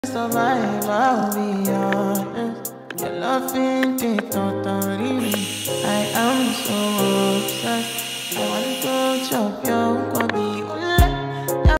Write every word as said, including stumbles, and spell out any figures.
survive, I'll be honest. Your love ain't it totally. I am so obsessed. I want to chop your